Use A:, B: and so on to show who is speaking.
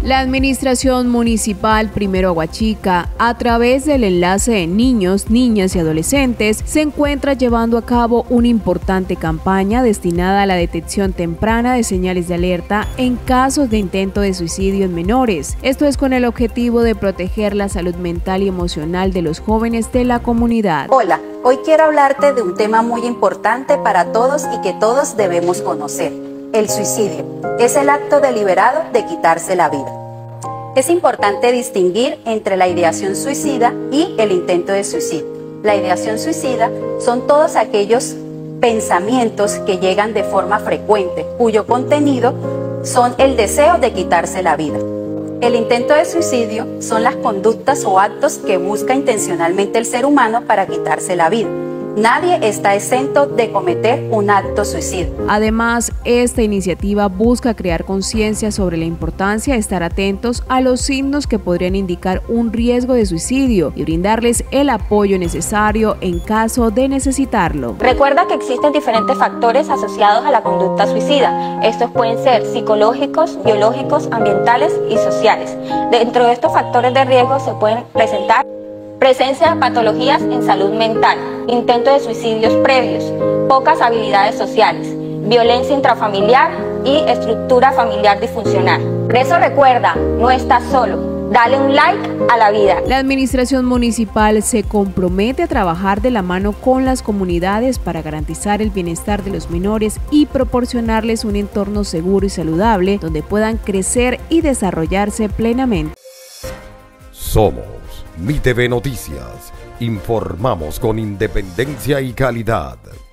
A: La Administración Municipal Primero Aguachica, a través del enlace de niños, niñas y adolescentes, se encuentra llevando a cabo una importante campaña destinada a la detección temprana de señales de alerta en casos de intento de suicidio en menores. Esto es con el objetivo de proteger la salud mental y emocional de los jóvenes de la comunidad.
B: Hola, hoy quiero hablarte de un tema muy importante para todos y que todos debemos conocer. El suicidio es el acto deliberado de quitarse la vida. Es importante distinguir entre la ideación suicida y el intento de suicidio. La ideación suicida son todos aquellos pensamientos que llegan de forma frecuente, cuyo contenido son el deseo de quitarse la vida. El intento de suicidio son las conductas o actos que busca intencionalmente el ser humano para quitarse la vida. Nadie está exento de cometer un acto suicida.
A: Además, esta iniciativa busca crear conciencia sobre la importancia de estar atentos a los signos que podrían indicar un riesgo de suicidio y brindarles el apoyo necesario en caso de necesitarlo.
C: Recuerda que existen diferentes factores asociados a la conducta suicida. Estos pueden ser psicológicos, biológicos, ambientales y sociales. Dentro de estos factores de riesgo se pueden presentar presencia de patologías en salud mental, intento de suicidios previos, pocas habilidades sociales, violencia intrafamiliar y estructura familiar disfuncional. Por eso recuerda, no estás solo. Dale un like a la vida.
A: La Administración Municipal se compromete a trabajar de la mano con las comunidades para garantizar el bienestar de los menores y proporcionarles un entorno seguro y saludable donde puedan crecer y desarrollarse plenamente.
D: Somos MITV Noticias, informamos con independencia y calidad.